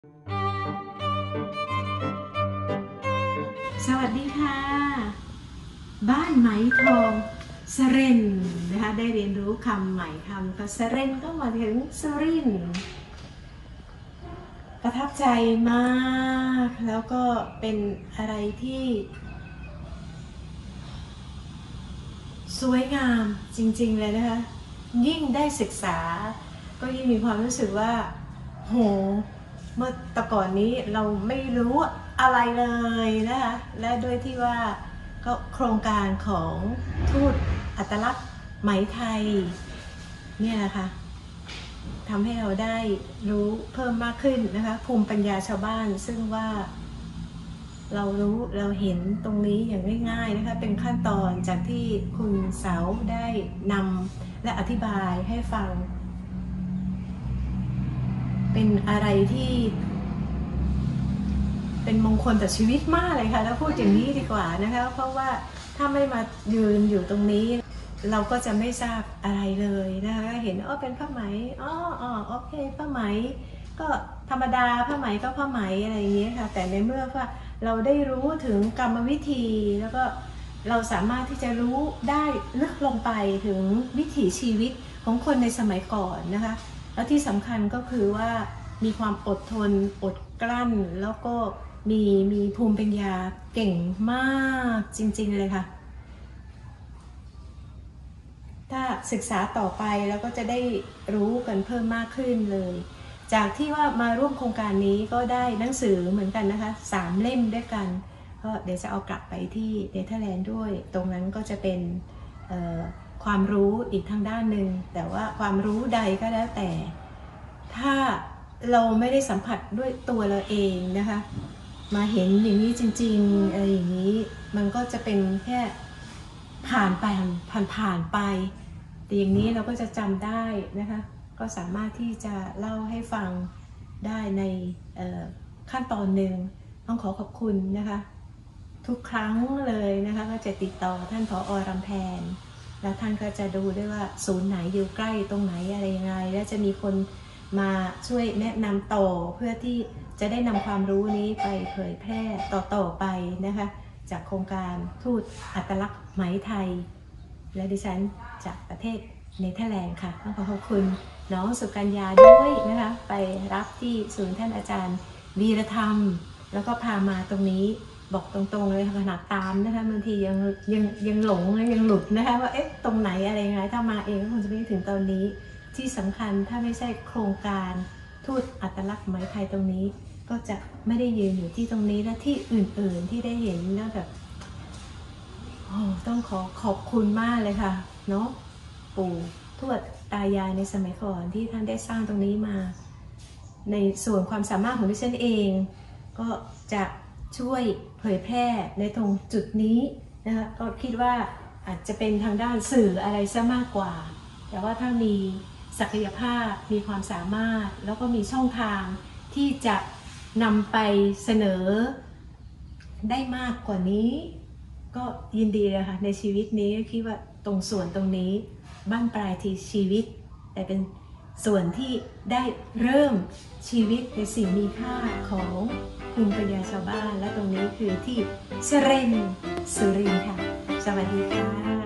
สวัสดีค่ะบ้านไหมทองสเรนนะคะได้เรียนรู้คำใหม่คำก็สเรนก็มาถึงสุรินทร์ประทับใจมากแล้วก็เป็นอะไรที่สวยงามจริงๆเลยนะคะยิ่งได้ศึกษาก็ยิ่งมีความรู้สึกว่าโหเมื่อแต่ก่อนนี้เราไม่รู้อะไรเลยนะคะและด้วยที่ว่าก็โครงการของทูตอัตลักษณ์ไหมไทยเนี่ยนะคะทำให้เราได้รู้เพิ่มมากขึ้นนะคะภูมิปัญญาชาวบ้านซึ่งว่าเรารู้เราเห็นตรงนี้อย่างง่ายๆนะคะเป็นขั้นตอนจากที่คุณเสาได้นำและอธิบายให้ฟังเป็นอะไรที่เป็นมงคลต่อชีวิตมากเลยค่ะแล้วพูดอย่างนี้ดีกว่านะคะเพราะว่าถ้าไม่มายืนอยู่ตรงนี้เราก็จะไม่ทราบอะไรเลยนะคะเห็นเป็นผ้าไหมโอเคผ้าไหมก็ธรรมดาผ้าไหมก็ผ้าไหมอะไรอย่างเงี้ยค่ะแต่ในเมื่อว่าเราได้รู้ถึงกรรมวิธีแล้วก็เราสามารถที่จะรู้ได้ลึกลงไปถึงวิถีชีวิตของคนในสมัยก่อนนะคะแล้วที่สำคัญก็คือว่ามีความอดทนอดกลั้นแล้วก็มีภูมิปัญญาเก่งมากจริงๆเลยค่ะถ้าศึกษาต่อไปแล้วก็จะได้รู้กันเพิ่มมากขึ้นเลยจากที่ว่ามาร่วมโครงการนี้ก็ได้หนังสือเหมือนกันนะคะ3 เล่มด้วยกันก็เดี๋ยวจะเอากลับไปที่เนเธอร์แลนด์ด้วยตรงนั้นก็จะเป็นความรู้อีกทางด้านหนึ่งแต่ว่าความรู้ใดก็แล้วแต่ถ้าเราไม่ได้สัมผัสด้วยตัวเราเองนะคะมาเห็นอย่างนี้จริงๆอะไรอย่างนี้มันก็จะเป็นแค่ผ่านไปแต่อย่างนี้เราก็จะจำได้นะคะก็สามารถที่จะเล่าให้ฟังได้ในขั้นตอนหนึ่งต้องขอบคุณนะคะทุกครั้งเลยนะคะก็จะติดต่อท่านผอ.รำแพนแล้วท่านก็จะดูด้วยว่าศูนย์ไหนอยู่ใกล้ตรงไหนอะไรยังไงและจะมีคนมาช่วยแนะนำต่อเพื่อที่จะได้นำความรู้นี้ไปเผยแพร่ต่อไปนะคะจากโครงการทูตอัตลักษณ์ไหมไทยและดิฉันจากประเทศเนเธอร์แลนด์ค่ะต้องขอบคุณน้องสุกัญญาด้วยนะคะไปรับที่ศูนย์ท่านอาจารย์วีรธรรมแล้วก็พามาตรงนี้บอกตรงๆเลยขนาดตามนะคะบางทียังหลงยังหลุดนะคะว่าตรงไหนอะไรยังไงถ้ามาเองก็คงจะไม่ถึงตอนนี้ที่สำคัญถ้าไม่ใช่โครงการทูตอัตลักษณ์ไหมไทยตรงนี้ก็จะไม่ได้ยืนอยู่ที่ตรงนี้และที่อื่นๆที่ได้เห็นแล้วแบบต้องขอบคุณมากเลยค่ะเนาะปู่ทวดตายายในสมัยก่อนที่ท่านได้สร้างตรงนี้มาในส่วนความสามารถของดิฉันเองก็จะช่วยเผยแพร่ในตรงจุดนี้นะคะก็คิดว่าอาจจะเป็นทางด้านสื่ออะไรซะมากกว่าแต่ว่าถ้ามีศักยภาพมีความสามารถแล้วก็มีช่องทางที่จะนำไปเสนอได้มากกว่านี้ก็ยินดีเลยค่ะในชีวิตนี้คิดว่าตรงส่วนตรงนี้บ้านปลายที่ชีวิตแต่เป็นส่วนที่ได้เริ่มชีวิตในสิ่งมีค่าของภูมิปัญญาชาวบ้านและตรงนี้คือที่สเรนสุรินทร์ค่ะสวัสดีค่ะ